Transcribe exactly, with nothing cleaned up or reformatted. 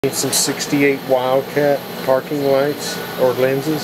Need some sixty-eight Wildcat parking lights or lenses.